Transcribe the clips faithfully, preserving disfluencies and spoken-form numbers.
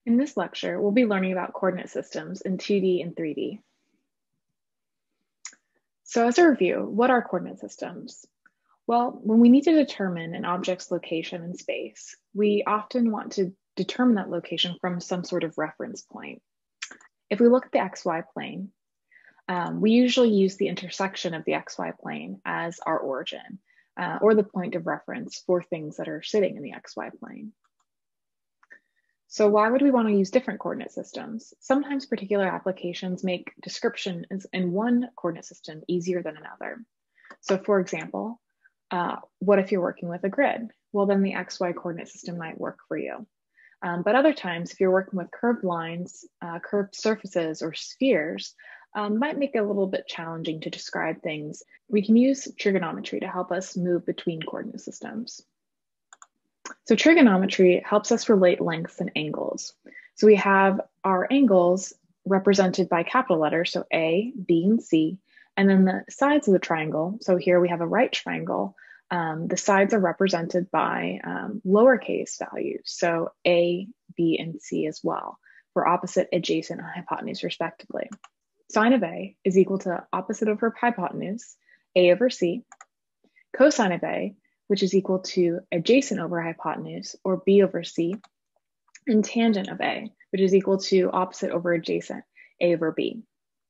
In this lecture, we'll be learning about coordinate systems in two D and three D. So as a review, what are coordinate systems? Well, when we need to determine an object's location in space, we often want to determine that location from some sort of reference point. If we look at the X Y plane, um, we usually use the intersection of the X Y plane as our origin, uh, or the point of reference for things that are sitting in the X Y plane. So why would we want to use different coordinate systems? Sometimes particular applications make description in one coordinate system easier than another. So for example, uh, what if you're working with a grid? Well, then the X Y coordinate system might work for you. Um, but other times, if you're working with curved lines, uh, curved surfaces, or spheres, um, might make it a little bit challenging to describe things. We can use trigonometry to help us move between coordinate systems. So trigonometry helps us relate lengths and angles. So we have our angles represented by capital letters, so A, B, and C, and then the sides of the triangle. So here we have a right triangle. Um, the sides are represented by um, lowercase values, so A, B, and C as well, for opposite, adjacent, and hypotenuse respectively. Sine of A is equal to opposite over hypotenuse, A over C. Cosine of A, which is equal to adjacent over hypotenuse, or B over C, and tangent of A, which is equal to opposite over adjacent, A over B.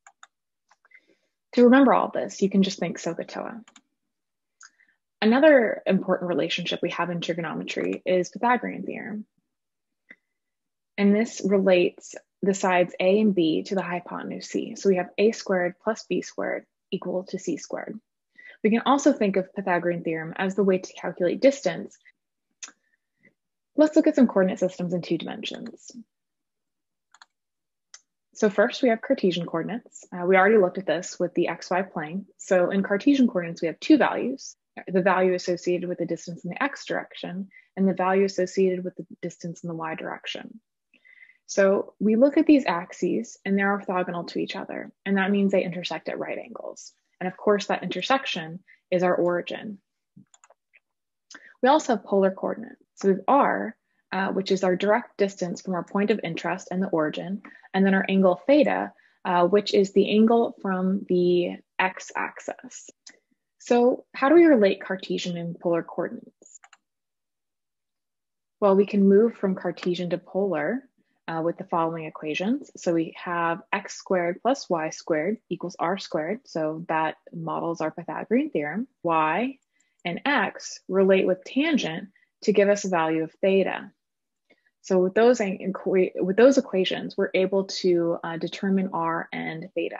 To remember all this, you can just think SOHCAHTOA. Another important relationship we have in trigonometry is Pythagorean theorem. And this relates the sides A and B to the hypotenuse C. So we have A squared plus B squared equal to C squared. We can also think of Pythagorean theorem as the way to calculate distance. Let's look at some coordinate systems in two dimensions. So first we have Cartesian coordinates. Uh, we already looked at this with the X Y plane. So in Cartesian coordinates, we have two values, the value associated with the distance in the X direction and the value associated with the distance in the Y direction. So we look at these axes and they're orthogonal to each other, and that means they intersect at right angles. And of course, that intersection is our origin. We also have polar coordinates. So we have R, uh, which is our direct distance from our point of interest and the origin, and then our angle theta, uh, which is the angle from the x-axis. So how do we relate Cartesian and polar coordinates? Well, we can move from Cartesian to polar Uh, with the following equations. So we have x squared plus y squared equals r squared. So that models our Pythagorean theorem. Y and x relate with tangent to give us a value of theta. So with those, with those equations, we're able to uh, determine r and theta.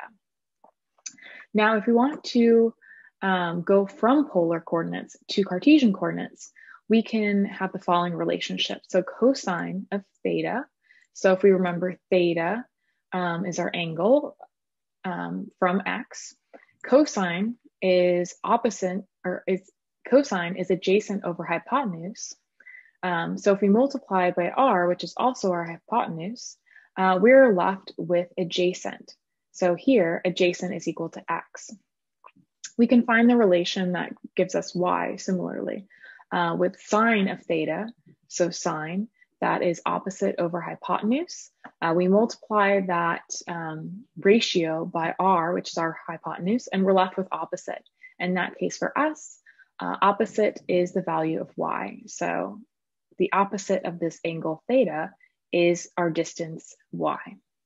Now, if we want to um, go from polar coordinates to Cartesian coordinates, we can have the following relationship. So cosine of theta. So if we remember, theta um, is our angle um, from x. Cosine is opposite, or is cosine is adjacent over hypotenuse. Um, so if we multiply by r, which is also our hypotenuse, uh, we're left with adjacent. So here, adjacent is equal to x. We can find the relation that gives us y similarly uh, with sine of theta. So sine, that is opposite over hypotenuse. Uh, we multiply that um, ratio by r, which is our hypotenuse, and we're left with opposite. In that case for us, uh, opposite is the value of y. So the opposite of this angle theta is our distance y.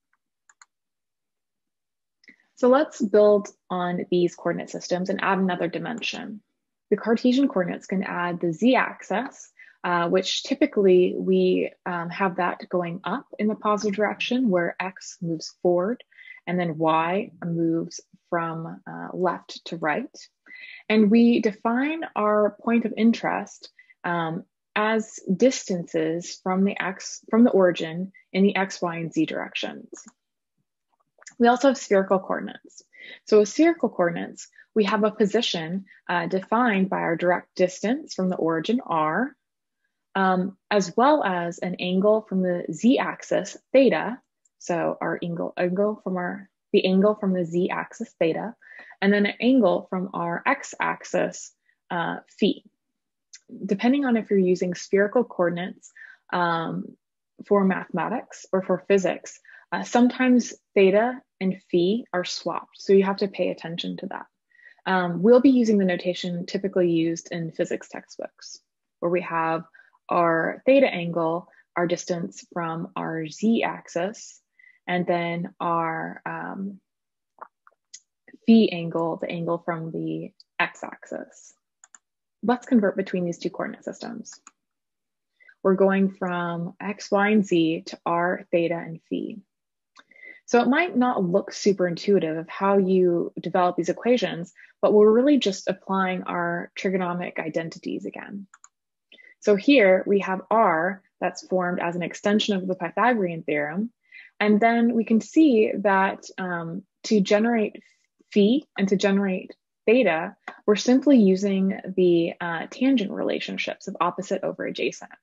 So let's build on these coordinate systems and add another dimension. The Cartesian coordinates can add the z-axis, Uh, which typically we um, have that going up in the positive direction where x moves forward and then y moves from uh, left to right. And we define our point of interest um, as distances from the x from the origin in the x, y, and z directions. We also have spherical coordinates. So with spherical coordinates, we have a position uh, defined by our direct distance from the origin r, Um, as well as an angle from the z-axis theta, so our angle, angle from our the angle from the z-axis theta, and then an angle from our x-axis uh, phi. Depending on if you're using spherical coordinates um, for mathematics or for physics, uh, sometimes theta and phi are swapped. So you have to pay attention to that. Um, we'll be using the notation typically used in physics textbooks, where we have our theta angle, our distance from our z-axis, and then our um, phi angle, the angle from the x-axis. Let's convert between these two coordinate systems. We're going from x, y, and z to r, theta, and phi. So it might not look super intuitive of how you develop these equations, but we're really just applying our trigonomic identities again. So here we have r that's formed as an extension of the Pythagorean theorem. And then we can see that um, to generate phi and to generate theta, we're simply using the uh, tangent relationships of opposite over adjacent.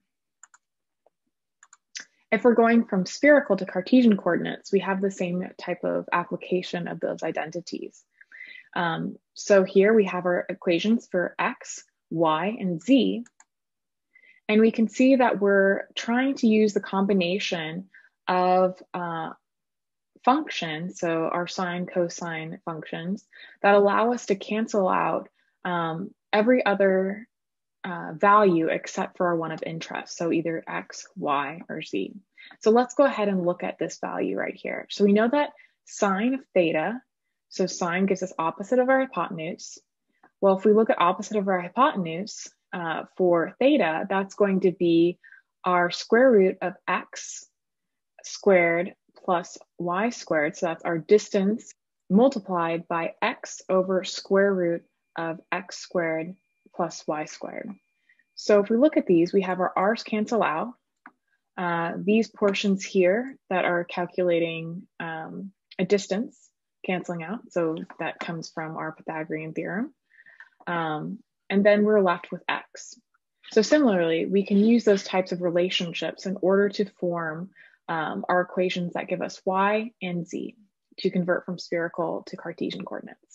If we're going from spherical to Cartesian coordinates, we have the same type of application of those identities. Um, so here we have our equations for x, y, and z. And we can see that we're trying to use the combination of uh, functions, so our sine, cosine functions, that allow us to cancel out um, every other Uh, value except for our one of interest, so either x, y, or z. So let's go ahead and look at this value right here. So we know that sine of theta, so sine gives us opposite of our hypotenuse. Well, if we look at opposite of our hypotenuse uh, for theta, that's going to be our square root of x squared plus y squared. So that's our distance multiplied by x over square root of x squared plus y squared. So if we look at these, we have our r's cancel out. Uh, these portions here that are calculating um, a distance canceling out. So that comes from our Pythagorean theorem. Um, and then we're left with x. So similarly, we can use those types of relationships in order to form um, our equations that give us y and z to convert from spherical to Cartesian coordinates.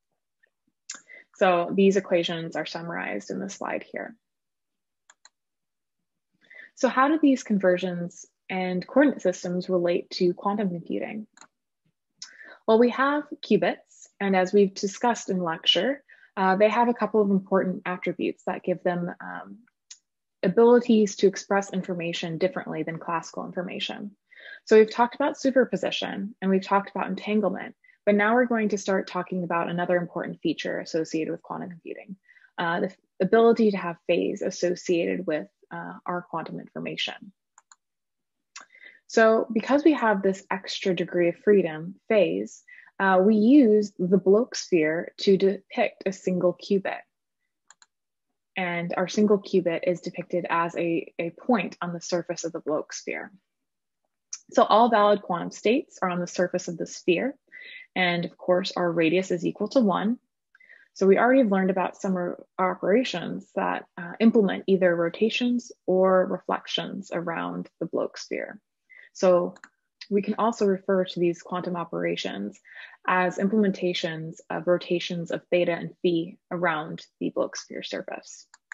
So these equations are summarized in the slide here. So how do these conversions and coordinate systems relate to quantum computing? Well, we have qubits, and as we've discussed in lecture, uh, they have a couple of important attributes that give them um, abilities to express information differently than classical information. So we've talked about superposition and we've talked about entanglement, but now we're going to start talking about another important feature associated with quantum computing, uh, the ability to have phase associated with uh, our quantum information. So because we have this extra degree of freedom, phase, uh, we use the Bloch sphere to depict a single qubit. And our single qubit is depicted as a, a point on the surface of the Bloch sphere. So all valid quantum states are on the surface of the sphere. And of course, our radius is equal to one. So we already learned about some operations that uh, implement either rotations or reflections around the Bloch sphere. So we can also refer to these quantum operations as implementations of rotations of theta and phi around the Bloch sphere surface.